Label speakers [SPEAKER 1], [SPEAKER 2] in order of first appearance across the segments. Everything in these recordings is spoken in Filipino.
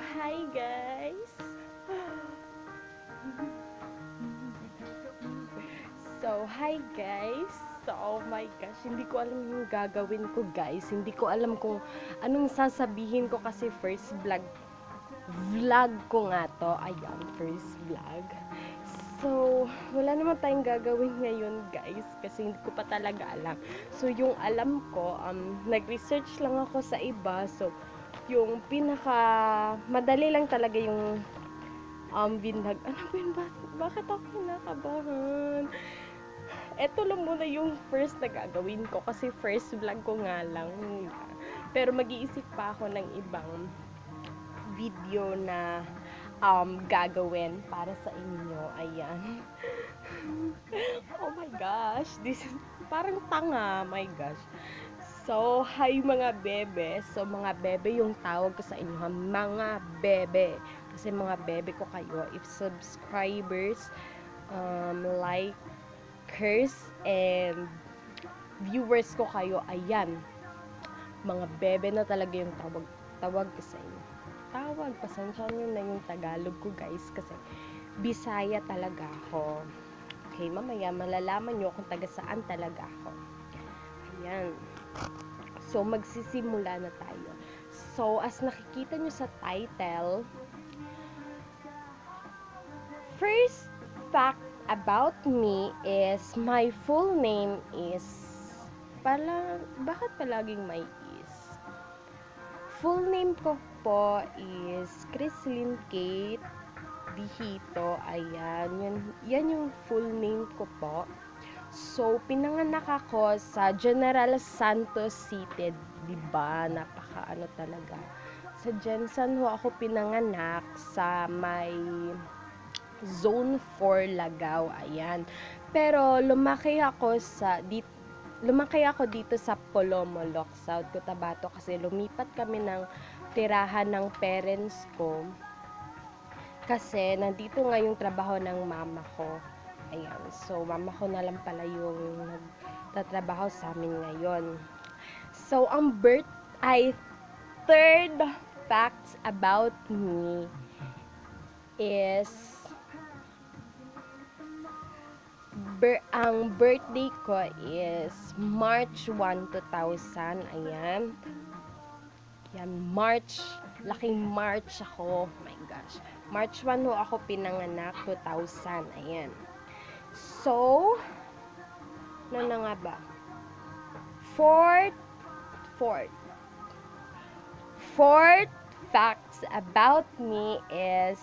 [SPEAKER 1] Hi guys! Hi guys! Oh my gosh, hindi ko alam yung gagawin ko guys. Hindi ko alam kung anong sasabihin ko kasi first vlog ko nga to. Ayan, first vlog. So, wala naman tayong gagawin ngayon guys kasi hindi ko pa talaga alam. So, yung alam ko, nag-research lang ako sa iba. So, yung pinaka madali lang talaga yung binlag. Ano ba yun? Bakit ako kinakabahan? Eto lang muna yung first na gagawin ko kasi first vlog ko nga lang. Pero mag-iisip pa ako ng ibang video na gagawin para sa inyo. Ayan. Oh my gosh. This is parang tanga. My gosh. So, hi mga bebe. So, mga bebe yung tawag ko sa inyo. Ha? Mga bebe. Kasi mga bebe ko kayo. If subscribers, likers, and viewers ko kayo, ayan. Mga bebe na talaga yung tawag ko sa inyo. Pasensya nyo na yung Tagalog ko guys. Kasi Bisaya talaga ako. Okay, mamaya malalaman nyo kung taga saan talaga ako. Ayan. So, magsisimula na tayo. So, as nakikita nyo sa title, first fact about me is my full name is bakit palaging may is? Full name ko po is Chrislyn Kate Dihito. Ayan. Yan yung full name ko po. So, pinanganak ako sa General Santos City, diba? Napaka talaga. Sa Jensen ho ako pinanganak sa may Zone 4 Lagaw, ayan. Pero lumaki ako dito sa Polomolok, South Cotabato kasi lumipat kami ng tirahan ng parents ko. Kasi nandito nga yung trabaho ng mama ko. Ayan, so mama ko na lang pala yung nagtatrabaho sa amin ngayon. So, third facts about me is, ang birthday ko is March 1, 2000. Ayan. Yan, laking March ako. Oh my gosh. March 1 ho ako pinanganak, 2000. Ayan. So, ano na nga ba? Fourth facts about me is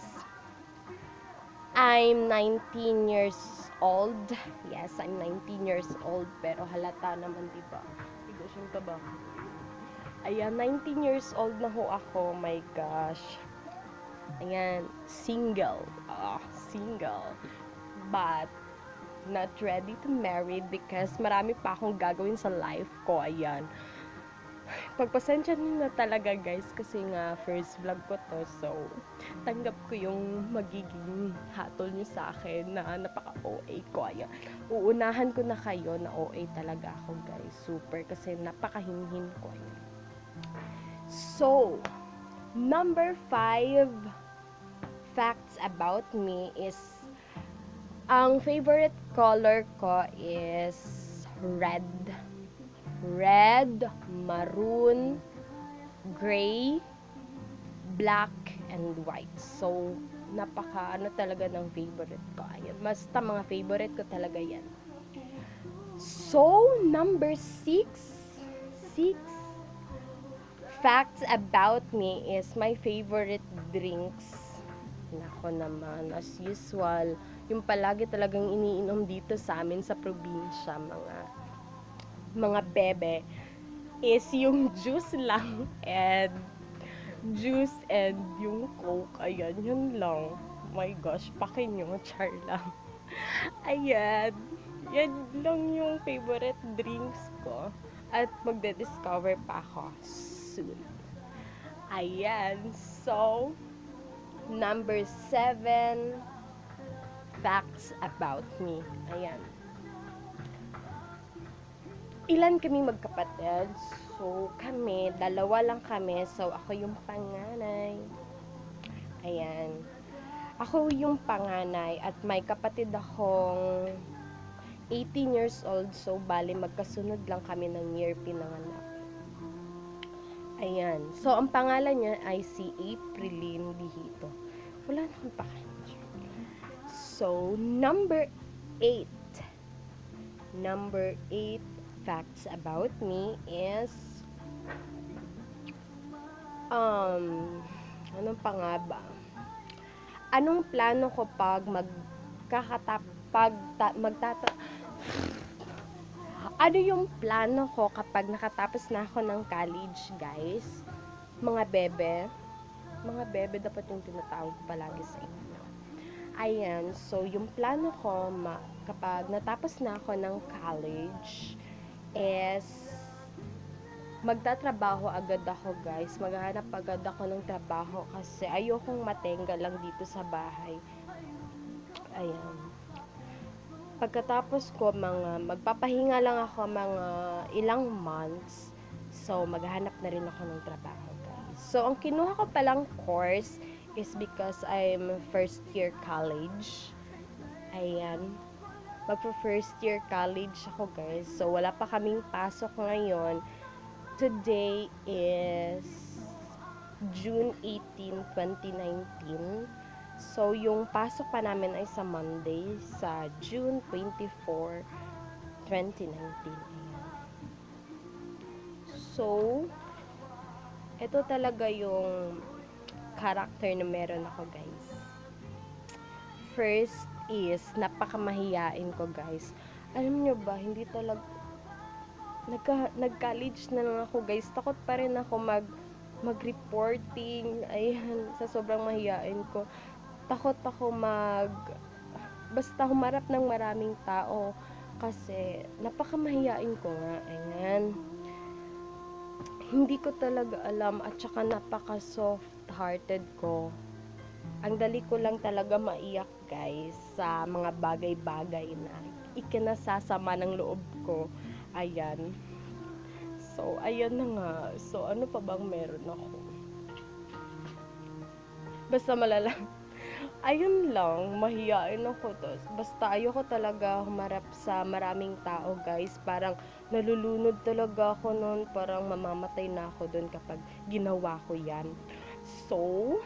[SPEAKER 1] I'm 19 years old. Yes, I'm 19 years old. Pero halata naman, diba? Igosyon ka ba? Ayan, 19 years old na ho ako. Oh my gosh. Ayan, single. Single. But, not ready to marry because marami pa akong gagawin sa life ko. Ayan. Pagpasensya nyo na talaga guys kasi nga first vlog ko to. So, tanggap ko yung magiging hatol nyo sa akin na napaka-OA ko. Ayan. Uunahan ko na kayo na OA talaga ako guys. Super kasi napakahinhin ko. Ayan. So, number 5 facts about me is ang favorite color ko is red. Red, maroon, gray, black, and white. So, napaka talaga ng favorite ko. Ayan. Basta mga favorite ko talaga yan. So, number 6 facts about me is my favorite drinks. Nako naman, as usual, yung palagi talagang iniinom dito sa amin sa probinsya, mga bebe, is yung juice lang and yung Coke. Ayan, yun lang. My gosh, pakin nyo, char lang. Ayan, yan lang yung favorite drinks ko. At magde-discover pa ako soon. Ayan, so, number 7 facts about me. Ayan. Ilan kami magkapatid? So, dalawa lang kami. So, ako yung panganay. Ako yung panganay at may kapatid akong 18 years old, so bali magkasunod lang kami ng year pinanganak. Ayan. So, ang pangalan niya ay si Aprilyn Dihito. Wala na akong pakialam. So, eight. Number 8 facts about me is anong pa nga ba? Anong plano ko pag ano yung plano ko kapag nakatapos na ako ng college, guys? Mga bebe dapat yung tinatawag palagi sa inyo. Ayan, so yung plano ko kapag natapos na ako ng college is magtatrabaho agad ako, guys. Maghahanap agad ako ng trabaho kasi ayokong matenga lang dito sa bahay. Ayan. Pagkatapos ko, magpapahinga lang ako mga ilang months. So, maghahanap na rin ako ng trabaho, guys. So, ang kinuha ko palang course is because I'm first year college. Ayan. Magpo-first year college ako, guys. So, wala pa kaming pasok ngayon. Today is June 18, 2019. So, yung pasok pa namin ay sa Monday, sa June 24, 2019. Ayan. So, ito talaga yung character na meron ako, guys. First is, napakamahiyain ko, guys. Alam nyo ba, hindi talaga, nag-college na lang ako, guys. Takot pa rin ako mag-reporting. Ayan, sa sobrang mahiyain ko. Takot ako basta humarap ng maraming tao kasi napakamahiyain ko nga. Ayan. Hindi ko talaga alam at saka napaka soft hearted ko. Ang dali ko lang talaga maiyak, guys, sa mga bagay-bagay na ikinasasama ng loob ko. Ayan. So, ayan na nga. So, ano pa bang meron ako? Basta ayun lang, mahiyain ako. Basta ayoko talaga humarap sa maraming tao, guys. Parang nalulunod talaga ako nun. Parang mamamatay na ako dun kapag ginawa ko yan. So,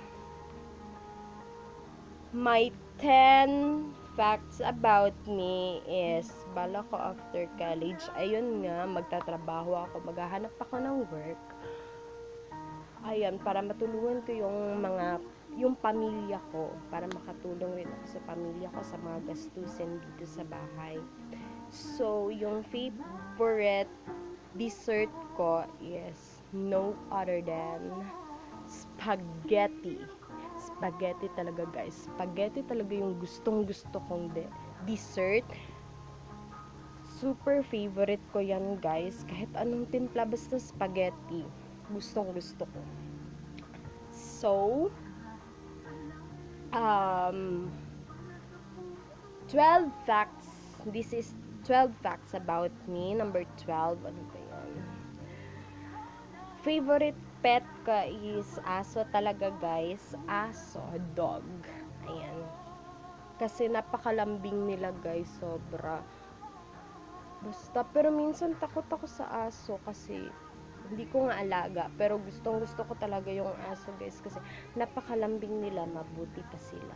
[SPEAKER 1] my 10 facts about me is, bala ko after college, ayun nga, magtatrabaho ako, maghahanap ako ng work. Ayan, para matulungan ko yung pamilya ko, para makatulong rin ako sa pamilya ko sa mga gastusin dito sa bahay. So, yung favorite dessert ko is no other than spaghetti. Spaghetti talaga, guys. Spaghetti talaga yung gustong-gusto kong dessert. Super favorite ko yan, guys. Kahit anong timpla, basta spaghetti. Gustong-gusto ko. So, 12 facts. This is 12 facts about me. Number 12, ano ba yan? Favorite pet ko is aso talaga, guys. Aso, dog. Ayan. Kasi napakalambing nila, guys. Sobra. Basta, pero minsan takot ako sa aso kasi hindi ko nga alaga. Pero gustong-gusto ko talaga yung aso, guys. Kasi napakalambing nila. Mabuti pa sila.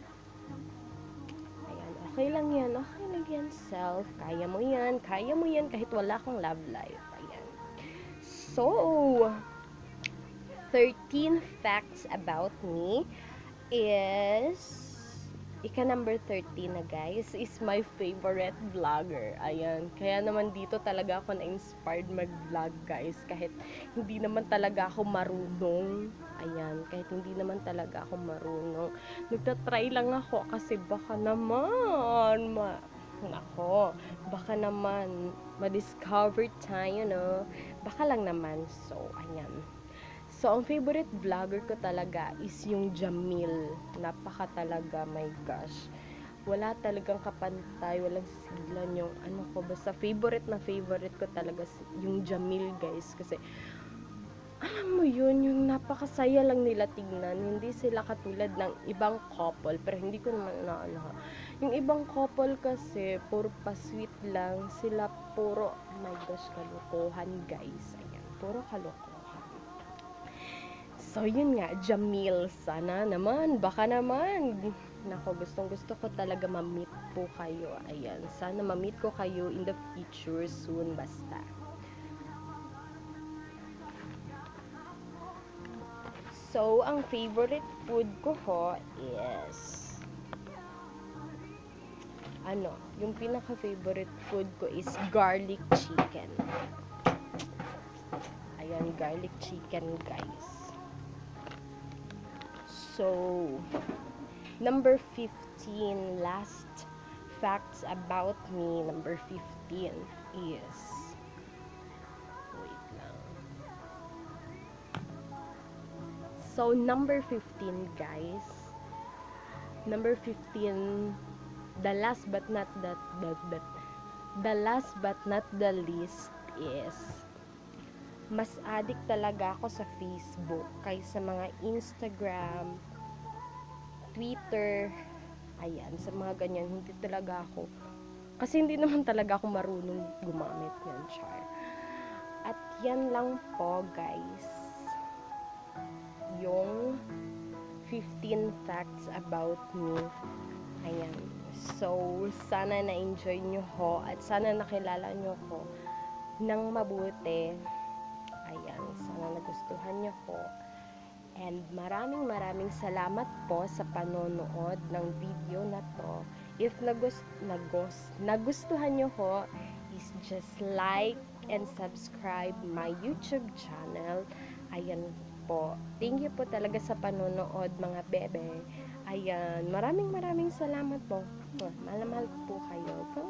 [SPEAKER 1] Ayan. Okay lang yan. Okay lang yan, self. Kaya mo yan. Kaya mo yan kahit wala kang love life. Ayan. So, 13 facts about me is number 13 na, guys, is my favorite vlogger. Ayan. Kaya naman dito talaga ako na-inspired mag-vlog, guys. Kahit hindi naman talaga ako marunong. Ayan. Kahit hindi naman talaga ako marunong. Nagtatry lang ako kasi baka naman baka naman ma-discover tayo, no? Baka lang naman. So, ayan. So, ang favorite vlogger ko talaga is yung Jamil. Napaka talaga, my gosh. Wala talagang kapantay, walang silan yung ko. Basta favorite ko talaga yung Jamil, guys. Kasi, alam mo yun, yung napakasaya lang nila tignan. Hindi sila katulad ng ibang couple, pero hindi ko naman naano ha. Yung ibang couple kasi, puro pa-sweet lang. Sila puro, oh my gosh, kalokohan guys. Ayan, puro kalokohan. So, yun nga, Jamil, sana naman, baka naman. Nako, gustong gusto ko talaga ma-meet po kayo. Ayan, sana ma-meet ko kayo in the future soon, basta. So, ang favorite food ko ho is yung pinaka-favorite food ko is garlic chicken. Ayan, garlic chicken, guys. So, number 15, last facts about me, number 15 is, wait lang. So, number 15, guys. Number 15, the last but not the least is, mas addict talaga ako sa Facebook kaysa mga Instagram, Twitter, ayan, sa mga ganyan, hindi talaga ako. Kasi hindi naman talaga ako marunong gumamit yan, char. At yan lang po, guys, yung 15 facts about me. Ayan. So, sana na-enjoy nyo ho at sana nakilala nyo ko ng mabuti. Ayan. Sana nagustuhan nyo ho. And maraming salamat po sa panonood ng video na to. If nagustuhan nyo ho, is just like and subscribe my YouTube channel. Ayan po. Thank you po talaga sa panonood, mga bebe. Ayan. Maraming salamat po. Mahal po kayo.